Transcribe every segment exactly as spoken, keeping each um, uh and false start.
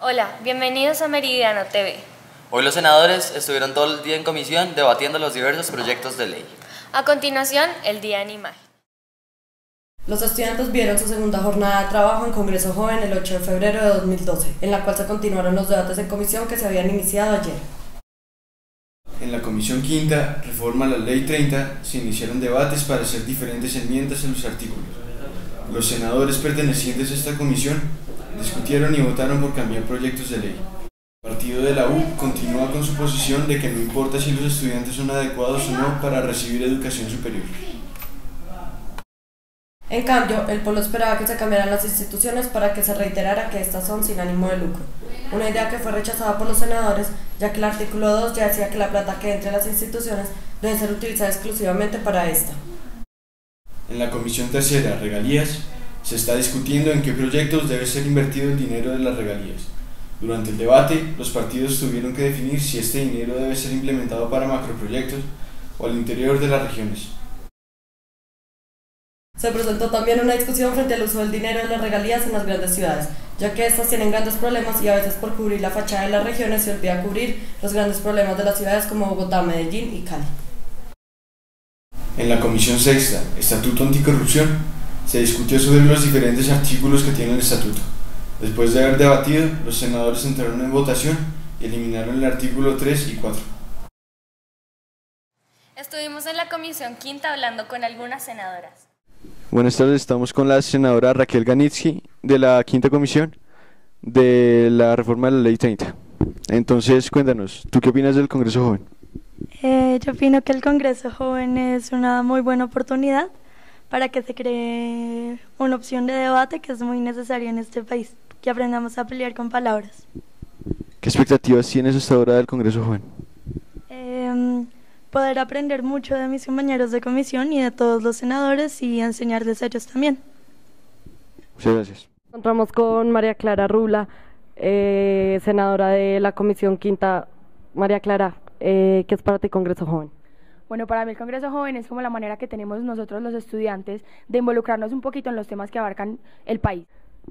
Hola, bienvenidos a Meridiano T V. Hoy los senadores estuvieron todo el día en comisión debatiendo los diversos proyectos de ley. A continuación, el día en imagen. Los estudiantes vieron su segunda jornada de trabajo en Congreso Joven el ocho de febrero de dos mil doce, en la cual se continuaron los debates en comisión que se habían iniciado ayer. En la Comisión Quinta, Reforma a la Ley treinta, se iniciaron debates para hacer diferentes enmiendas en los artículos. Los senadores pertenecientes a esta comisión discutieron y votaron por cambiar proyectos de ley. El partido de la U continúa con su posición de que no importa si los estudiantes son adecuados o no para recibir educación superior. En cambio, el Polo esperaba que se cambiaran las instituciones para que se reiterara que estas son sin ánimo de lucro, una idea que fue rechazada por los senadores, ya que el artículo dos ya decía que la plata que entre a las instituciones debe ser utilizada exclusivamente para esta. En la Comisión Tercera, Regalías, se está discutiendo en qué proyectos debe ser invertido el dinero de las regalías. Durante el debate, los partidos tuvieron que definir si este dinero debe ser implementado para macroproyectos o al interior de las regiones. Se presentó también una discusión frente al uso del dinero de las regalías en las grandes ciudades, ya que estas tienen grandes problemas y a veces por cubrir la fachada de las regiones se olvida cubrir los grandes problemas de las ciudades como Bogotá, Medellín y Cali. En la Comisión Sexta, Estatuto Anticorrupción, se discutió sobre los diferentes artículos que tiene el estatuto. Después de haber debatido, los senadores entraron en votación y eliminaron el artículo tres y cuatro. Estuvimos en la Comisión Quinta hablando con algunas senadoras. Buenas tardes, estamos con la senadora Raquel Ganitsky de la Quinta Comisión de la reforma de la Ley treinta. Entonces, cuéntanos, ¿tú qué opinas del Congreso Joven? Eh, yo opino que el Congreso Joven es una muy buena oportunidad para que se cree una opción de debate que es muy necesaria en este país, que aprendamos a pelear con palabras. ¿Qué expectativas tienes hasta ahora del Congreso Joven? Eh, poder aprender mucho de mis compañeros de comisión y de todos los senadores y enseñarles a ellos también. Muchas gracias. Nos encontramos con María Clara Rula, eh, senadora de la Comisión Quinta. María Clara, eh, ¿qué es para ti Congreso Joven? Bueno, para mí el Congreso Joven es como la manera que tenemos nosotros los estudiantes de involucrarnos un poquito en los temas que abarcan el país.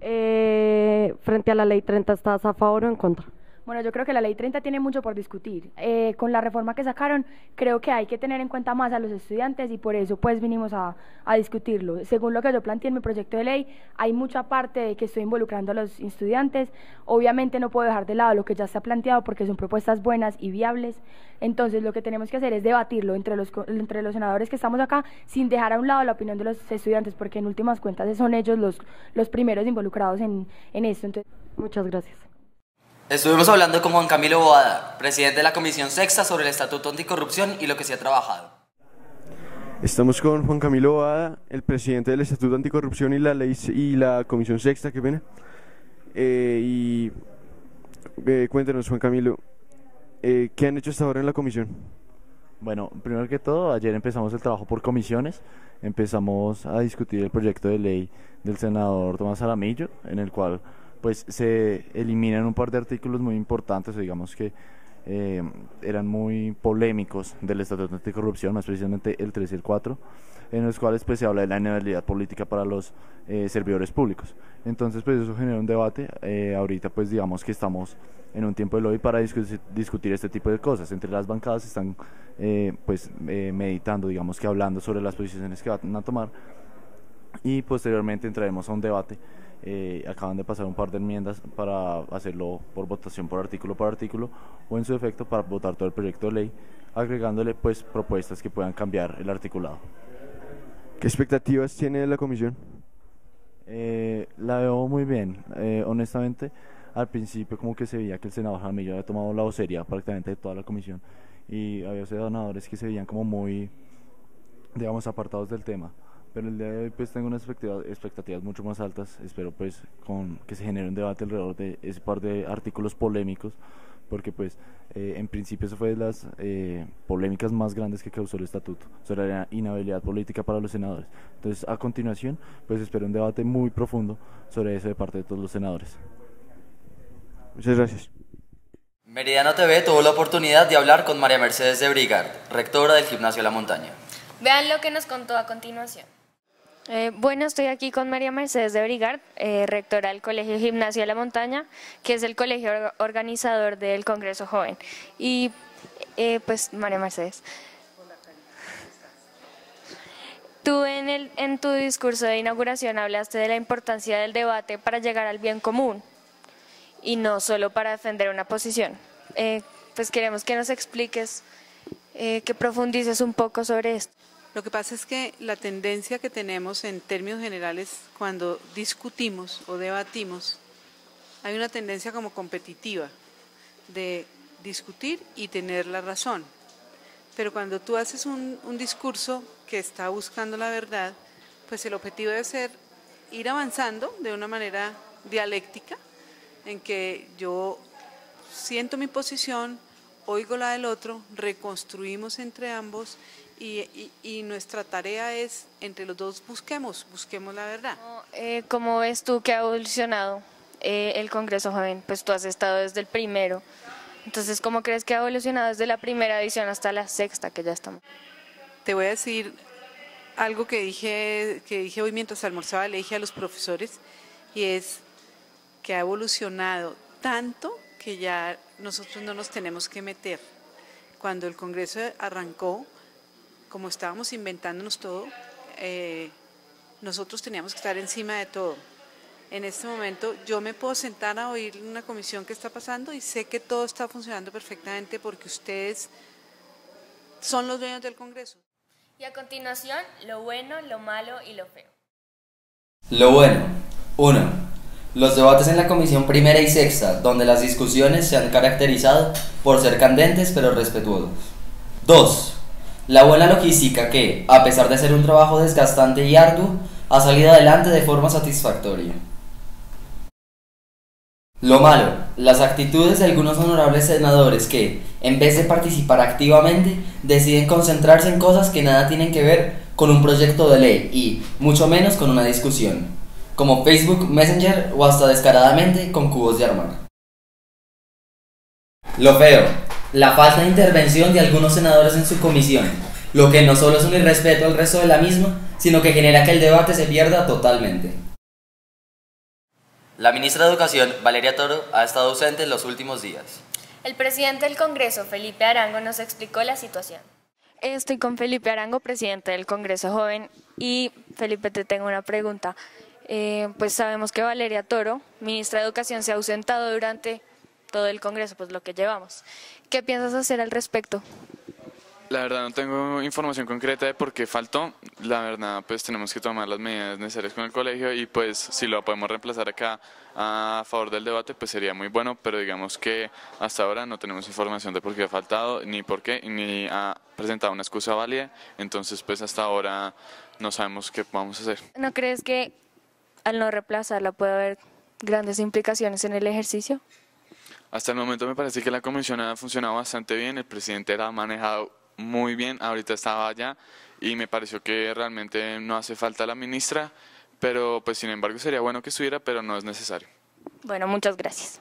Eh, frente a la Ley treinta, ¿estás a favor o en contra? Bueno, yo creo que la Ley treinta tiene mucho por discutir. Eh, con la reforma que sacaron, creo que hay que tener en cuenta más a los estudiantes y por eso pues vinimos a, a discutirlo. Según lo que yo planteé en mi proyecto de ley, hay mucha parte de que estoy involucrando a los estudiantes. Obviamente no puedo dejar de lado lo que ya está planteado porque son propuestas buenas y viables. Entonces lo que tenemos que hacer es debatirlo entre los, entre los senadores que estamos acá sin dejar a un lado la opinión de los estudiantes porque en últimas cuentas son ellos los, los primeros involucrados en, en esto. Entonces, muchas gracias. Estuvimos hablando con Juan Camilo Boada, presidente de la Comisión Sexta, sobre el Estatuto Anticorrupción y lo que se ha trabajado. Estamos con Juan Camilo Boada, el presidente del Estatuto Anticorrupción y la ley y la Comisión Sexta, qué pena. Eh, y eh, cuéntenos, Juan Camilo, eh, ¿qué han hecho hasta ahora en la comisión? Bueno, primero que todo, ayer empezamos el trabajo por comisiones. Empezamos a discutir el proyecto de ley del senador Tomás Jaramillo, en el cual pues se eliminan un par de artículos muy importantes, digamos que eh, eran muy polémicos del Estatuto Anticorrupción, más precisamente el tres y el cuatro, en los cuales pues se habla de la inhabilidad política para los eh, servidores públicos. Entonces pues eso genera un debate. Eh, ahorita pues digamos que estamos en un tiempo de lobby para discutir, discutir este tipo de cosas. Entre las bancadas están eh, pues eh, meditando, digamos que hablando sobre las posiciones que van a tomar, y posteriormente entraremos a un debate. Eh, acaban de pasar un par de enmiendas para hacerlo por votación por artículo por artículo o en su efecto para votar todo el proyecto de ley, agregándole pues propuestas que puedan cambiar el articulado. ¿Qué expectativas tiene la comisión? Eh, la veo muy bien. Eh, honestamente, al principio como que se veía que el senador Jaramillo había tomado la vocería prácticamente de toda la comisión y había senadores que se veían como muy, digamos, apartados del tema. Pero el día de hoy pues tengo unas expectativas, expectativas mucho más altas. Espero pues con que se genere un debate alrededor de ese par de artículos polémicos, porque pues eh, en principio eso fue de las eh, polémicas más grandes que causó el estatuto, sobre la inhabilidad política para los senadores. Entonces a continuación pues espero un debate muy profundo sobre eso de parte de todos los senadores. Muchas gracias. Meridiano T V tuvo la oportunidad de hablar con María Mercedes de Brigard, rectora del Gimnasio La Montaña. Vean lo que nos contó a continuación. Eh, bueno, estoy aquí con María Mercedes de Brigard, eh, rectora del Colegio Gimnasia de la Montaña, que es el colegio or- organizador del Congreso Joven. Y eh, pues María Mercedes, tú en, el, en tu discurso de inauguración hablaste de la importancia del debate para llegar al bien común y no solo para defender una posición. Eh, pues queremos que nos expliques, eh, que profundices un poco sobre esto. Lo que pasa es que la tendencia que tenemos en términos generales cuando discutimos o debatimos, hay una tendencia como competitiva de discutir y tener la razón. Pero cuando tú haces un, un discurso que está buscando la verdad, pues el objetivo debe ser ir avanzando de una manera dialéctica, en que yo siento mi posición, oigo la del otro, reconstruimos entre ambos y, y, y nuestra tarea es, entre los dos busquemos, busquemos la verdad. Eh, ¿Cómo ves tú que ha evolucionado eh, el Congreso Joven? Pues tú has estado desde el primero, entonces ¿cómo crees que ha evolucionado desde la primera edición hasta la sexta que ya estamos? Te voy a decir algo que dije, que dije hoy mientras almorzaba, le dije a los profesores, y es que ha evolucionado tanto que ya nosotros no nos tenemos que meter. Cuando el Congreso arrancó, como estábamos inventándonos todo, eh, nosotros teníamos que estar encima de todo. En este momento yo me puedo sentar a oír una comisión que está pasando y sé que todo está funcionando perfectamente porque ustedes son los dueños del Congreso. Y a continuación, lo bueno, lo malo y lo feo. Lo bueno. uno. Los debates en la comisión primera y sexta, donde las discusiones se han caracterizado por ser candentes pero respetuosos. dos. La buena logística que, a pesar de ser un trabajo desgastante y arduo, ha salido adelante de forma satisfactoria. Lo malo, las actitudes de algunos honorables senadores que, en vez de participar activamente, deciden concentrarse en cosas que nada tienen que ver con un proyecto de ley y, mucho menos, con una discusión, como Facebook Messenger o hasta descaradamente con cubos de armar. Lo feo, la falta de intervención de algunos senadores en su comisión, lo que no solo es un irrespeto al resto de la misma, sino que genera que el debate se pierda totalmente. La ministra de Educación, Valeria Toro, ha estado ausente en los últimos días. El presidente del Congreso, Felipe Arango, nos explicó la situación. Estoy con Felipe Arango, presidente del Congreso Joven, y Felipe, te tengo una pregunta. Eh, pues sabemos que Valeria Toro, ministra de Educación, se ha ausentado durante todo el Congreso, pues lo que llevamos. ¿Qué piensas hacer al respecto? La verdad no tengo información concreta de por qué faltó. La verdad pues tenemos que tomar las medidas necesarias con el colegio y pues si lo podemos reemplazar acá a favor del debate pues sería muy bueno, pero digamos que hasta ahora no tenemos información de por qué ha faltado, ni por qué, ni ha presentado una excusa válida, entonces pues hasta ahora no sabemos qué vamos a hacer. ¿No crees que al no reemplazarla puede haber grandes implicaciones en el ejercicio? Hasta el momento me parece que la comisión ha funcionado bastante bien, el presidente la ha manejado muy bien, ahorita estaba allá y me pareció que realmente no hace falta la ministra, pero pues sin embargo sería bueno que estuviera, pero no es necesario. Bueno, muchas gracias.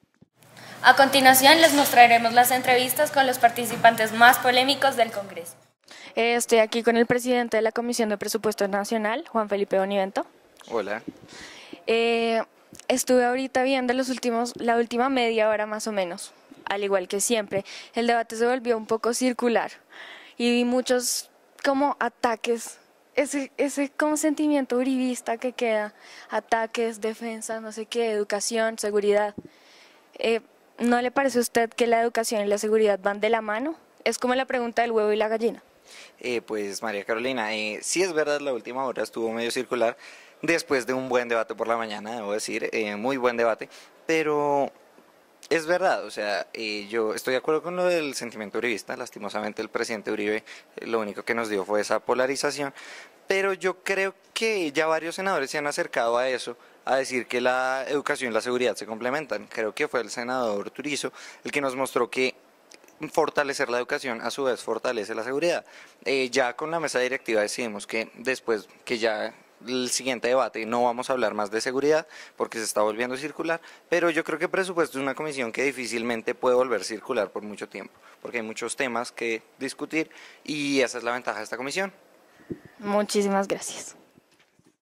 A continuación les mostraremos las entrevistas con los participantes más polémicos del Congreso. Eh, estoy aquí con el presidente de la Comisión de Presupuesto Nacional, Juan Felipe Bonivento. Hola. Eh, estuve ahorita viendo los últimos, la última media hora más o menos. Al igual que siempre, el debate se volvió un poco circular y vi muchos como ataques, ese, ese como sentimiento uribista que queda, ataques, defensa, no sé qué, educación, seguridad. Eh, ¿No le parece a usted que la educación y la seguridad van de la mano? Es como la pregunta del huevo y la gallina. Eh, pues María Carolina, eh, sí es verdad, la última hora estuvo medio circular, después de un buen debate por la mañana, debo decir, eh, muy buen debate, pero... Es verdad, o sea, eh, yo estoy de acuerdo con lo del sentimiento uribista, lastimosamente el presidente Uribe eh, lo único que nos dio fue esa polarización, pero yo creo que ya varios senadores se han acercado a eso, a decir que la educación y la seguridad se complementan. Creo que fue el senador Turizo el que nos mostró que fortalecer la educación a su vez fortalece la seguridad. Eh, ya con la mesa directiva decidimos que después que ya... el siguiente debate no vamos a hablar más de seguridad porque se está volviendo circular, pero yo creo que presupuesto es una comisión que difícilmente puede volver circular por mucho tiempo, porque hay muchos temas que discutir y esa es la ventaja de esta comisión. Muchísimas gracias.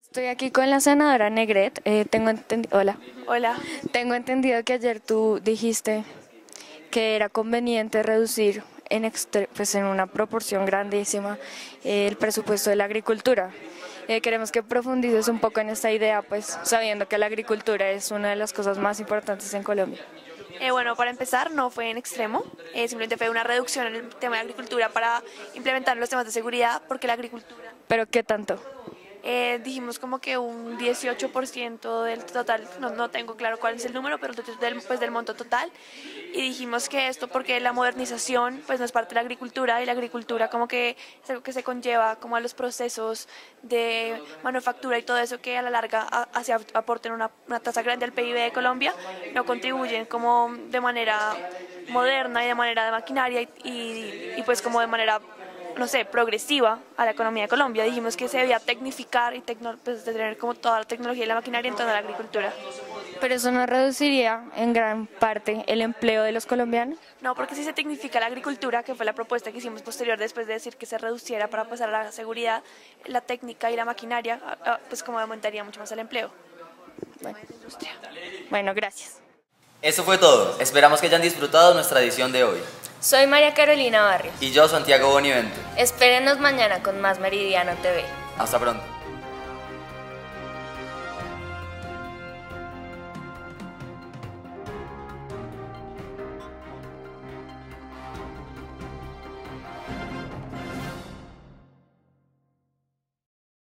Estoy aquí con la senadora Negret. Eh, tengo entendido, hola. Hola. Tengo entendido que ayer tú dijiste que era conveniente reducir en, extre pues en una proporción grandísima eh, el presupuesto de la agricultura. Eh, queremos que profundices un poco en esta idea, pues sabiendo que la agricultura es una de las cosas más importantes en Colombia. Eh, bueno, para empezar, no fue en extremo, eh, simplemente fue una reducción en el tema de agricultura para implementar los temas de seguridad, porque la agricultura... ¿Pero qué tanto? Eh, dijimos como que un dieciocho por ciento del total, no, no tengo claro cuál es el número, pero del, pues del monto total, y dijimos que esto porque la modernización pues no es parte de la agricultura, y la agricultura como que es algo que se conlleva como a los procesos de manufactura y todo eso que a la larga hace aporten una, una tasa grande al P I B de Colombia, no contribuyen como de manera moderna y de manera de maquinaria y, y, y pues como de manera no sé, progresiva a la economía de Colombia. Dijimos que se debía tecnificar y tecno, pues, de tener como toda la tecnología y la maquinaria en toda la agricultura. ¿Pero eso no reduciría en gran parte el empleo de los colombianos? No, porque si se tecnifica la agricultura, que fue la propuesta que hicimos posterior después de decir que se reduciera para pasar a la seguridad, la técnica y la maquinaria, pues como aumentaría mucho más el empleo. Bueno, bueno, gracias. Eso fue todo. Esperamos que hayan disfrutado nuestra edición de hoy. Soy María Carolina Barrios. Y yo, Santiago Bonivento. Espérenos mañana con más Meridiano T V. Hasta pronto.